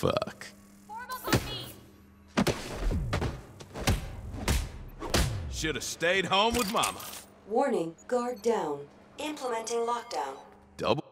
fuck. Should have stayed home with mama. Warning, guard down. Implementing lockdown. Double.